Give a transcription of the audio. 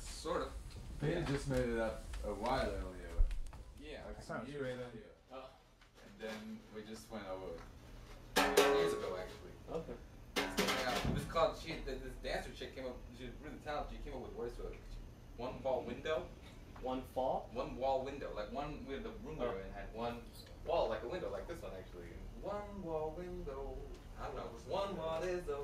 Sort of. They just made it up a while earlier. Yeah. Like Sounds years great. earlier. Oh. And then we just went over it. Years ago, actually. Okay. This called this dancer chick came up. She was really talented. She came up with words for it. One wall window. One fall? One wall window. Like one with the room we were in had one wall, like a window, like this one actually. One wall window. I don't know. One wall is the